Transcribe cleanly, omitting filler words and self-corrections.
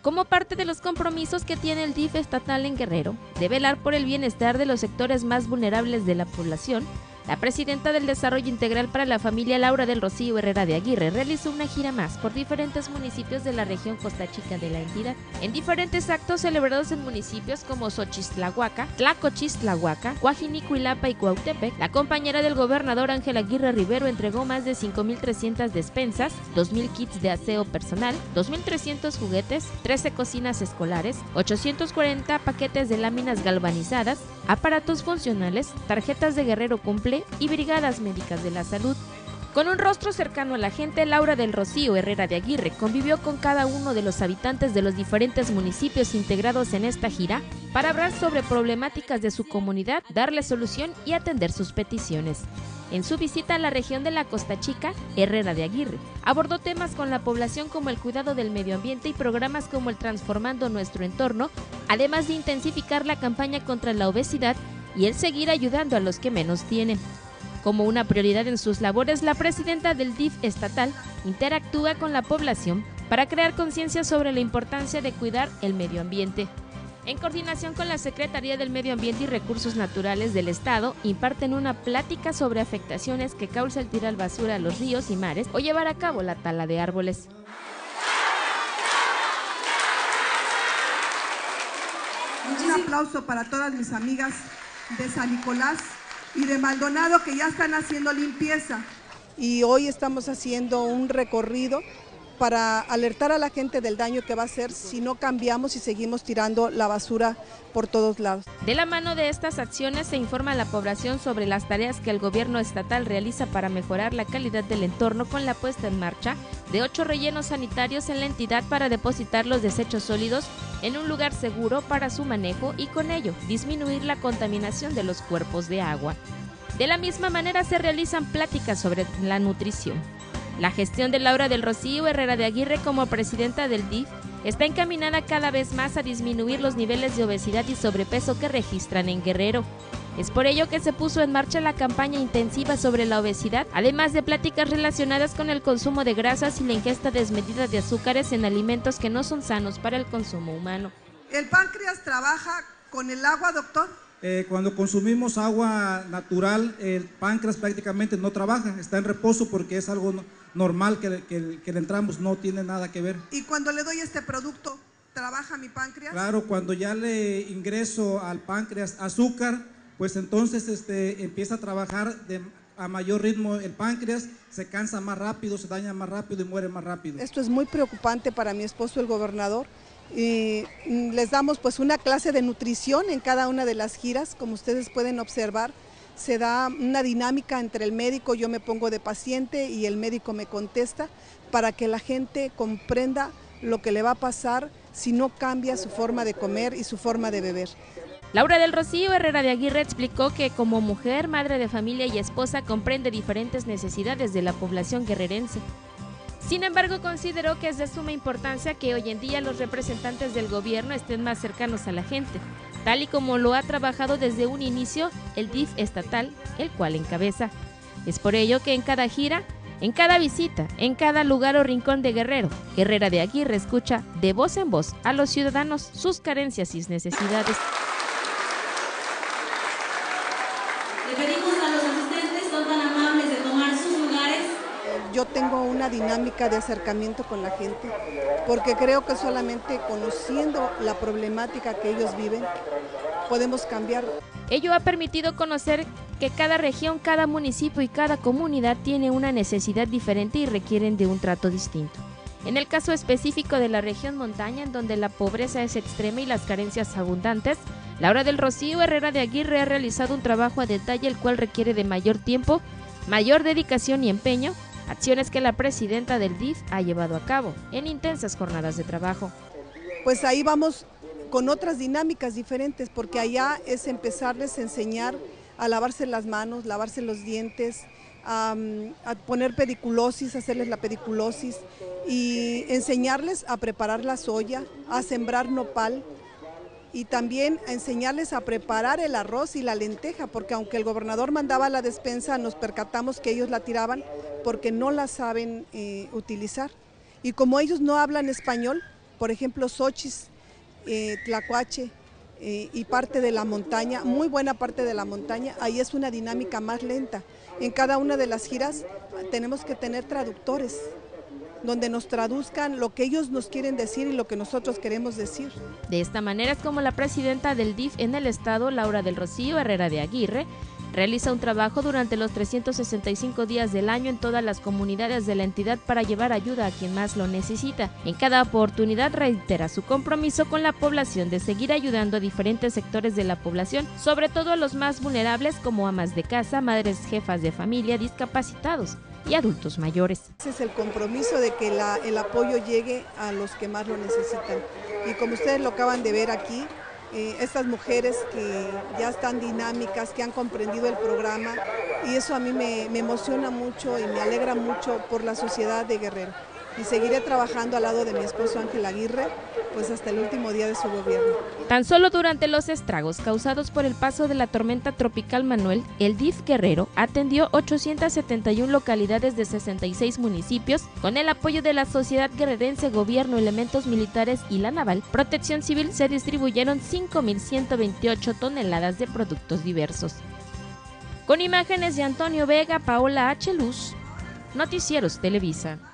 como parte de los compromisos que tiene el DIF estatal en Guerrero, de velar por el bienestar de los sectores más vulnerables de la población. La presidenta del Desarrollo Integral para la Familia, Laura del Rocío Herrera de Aguirre, realizó una gira más por diferentes municipios de la región Costa Chica de la entidad. En diferentes actos celebrados en municipios como Xochistlahuaca, Tlacochistlahuaca, Coajinicuilapa y Cuautepec, la compañera del gobernador Ángela Aguirre Rivero entregó más de 5.300 despensas, 2.000 kits de aseo personal, 2.300 juguetes, 13 cocinas escolares, 840 paquetes de láminas galvanizadas, aparatos funcionales, tarjetas de Guerrero Cumple y brigadas médicas de la salud. Con un rostro cercano a la gente, Laura del Rocío Herrera de Aguirre convivió con cada uno de los habitantes de los diferentes municipios integrados en esta gira para hablar sobre problemáticas de su comunidad, darle solución y atender sus peticiones. En su visita a la región de la Costa Chica, Herrera de Aguirre abordó temas con la población como el cuidado del medio ambiente y programas como el Transformando Nuestro Entorno, además de intensificar la campaña contra la obesidad y el seguir ayudando a los que menos tienen. Como una prioridad en sus labores, la presidenta del DIF estatal interactúa con la población para crear conciencia sobre la importancia de cuidar el medio ambiente. En coordinación con la Secretaría del Medio Ambiente y Recursos Naturales del Estado, imparten una plática sobre afectaciones que causa el tirar basura a los ríos y mares o llevar a cabo la tala de árboles. Un aplauso para todas mis amigas de San Nicolás y de Maldonado que ya están haciendo limpieza. Y hoy estamos haciendo un recorrido para alertar a la gente del daño que va a hacer si no cambiamos y seguimos tirando la basura por todos lados. De la mano de estas acciones se informa a la población sobre las tareas que el gobierno estatal realiza para mejorar la calidad del entorno con la puesta en marcha de 8 rellenos sanitarios en la entidad para depositar los desechos sólidos en un lugar seguro para su manejo y con ello disminuir la contaminación de los cuerpos de agua. De la misma manera se realizan pláticas sobre la nutrición. La gestión de Laura del Rocío Herrera de Aguirre como presidenta del DIF está encaminada cada vez más a disminuir los niveles de obesidad y sobrepeso que registran en Guerrero. Es por ello que se puso en marcha la campaña intensiva sobre la obesidad, además de pláticas relacionadas con el consumo de grasas y la ingesta desmedida de azúcares en alimentos que no son sanos para el consumo humano. ¿El páncreas trabaja con el agua, doctor? Cuando consumimos agua natural, el páncreas prácticamente no trabaja, está en reposo porque es algo normal que le entramos, no tiene nada que ver. ¿Y cuando le doy este producto, trabaja mi páncreas? Claro, cuando ya le ingreso al páncreas azúcar, pues entonces empieza a trabajar a mayor ritmo el páncreas, se cansa más rápido, se daña más rápido y muere más rápido. Esto es muy preocupante para mi esposo, el gobernador. Y les damos pues una clase de nutrición en cada una de las giras, como ustedes pueden observar. Se da una dinámica entre el médico, yo me pongo de paciente y el médico me contesta para que la gente comprenda lo que le va a pasar si no cambia su forma de comer y su forma de beber. Laura del Rocío Herrera de Aguirre explicó que como mujer, madre de familia y esposa comprende diferentes necesidades de la población guerrerense. Sin embargo, consideró que es de suma importancia que hoy en día los representantes del gobierno estén más cercanos a la gente, tal y como lo ha trabajado desde un inicio el DIF estatal, el cual encabeza. Es por ello que en cada gira, en cada visita, en cada lugar o rincón de Guerrero, Herrera de Aguirre escucha de voz en voz a los ciudadanos sus carencias y necesidades. Le pedimos a los asistentes, son tan amables de tomar sus lugares. Yo tengo una dinámica de acercamiento con la gente, porque creo que solamente conociendo la problemática que ellos viven, podemos cambiar. Ello ha permitido conocer que cada región, cada municipio y cada comunidad tiene una necesidad diferente y requieren de un trato distinto. En el caso específico de la región montaña, en donde la pobreza es extrema y las carencias abundantes, Laura del Rocío Herrera de Aguirre ha realizado un trabajo a detalle el cual requiere de mayor tiempo, mayor dedicación y empeño, acciones que la presidenta del DIF ha llevado a cabo en intensas jornadas de trabajo. Pues ahí vamos con otras dinámicas diferentes, porque allá es empezarles a enseñar a lavarse las manos, lavarse los dientes, a poner pediculosis, hacerles la pediculosis y enseñarles a preparar la soya, a sembrar nopal y también a enseñarles a preparar el arroz y la lenteja, porque aunque el gobernador mandaba la despensa, nos percatamos que ellos la tiraban porque no la saben utilizar. Y como ellos no hablan español, por ejemplo, Xochis, Tlacuache y parte de la montaña, muy buena parte de la montaña, ahí es una dinámica más lenta. En cada una de las giras tenemos que tener traductores, donde nos traduzcan lo que ellos nos quieren decir y lo que nosotros queremos decir. De esta manera es como la presidenta del DIF en el estado, Laura del Rocío Herrera de Aguirre, realiza un trabajo durante los 365 días del año en todas las comunidades de la entidad para llevar ayuda a quien más lo necesita. En cada oportunidad reitera su compromiso con la población de seguir ayudando a diferentes sectores de la población, sobre todo a los más vulnerables como amas de casa, madres jefas de familia, discapacitados y adultos mayores. Ese es el compromiso de que el apoyo llegue a los que más lo necesitan. Y como ustedes lo acaban de ver aquí, estas mujeres que ya están dinámicas, que han comprendido el programa, y eso a mí me emociona mucho y me alegra mucho por la sociedad de Guerrero. Y seguiré trabajando al lado de mi esposo Ángel Aguirre, pues hasta el último día de su gobierno. Tan solo durante los estragos causados por el paso de la tormenta tropical Manuel, el DIF Guerrero atendió 871 localidades de 66 municipios, con el apoyo de la sociedad guerrerense, gobierno, elementos militares y la naval. Protección Civil se distribuyeron 5.128 toneladas de productos diversos. Con imágenes de Antonio Vega, Paola H. Luz, Noticieros Televisa.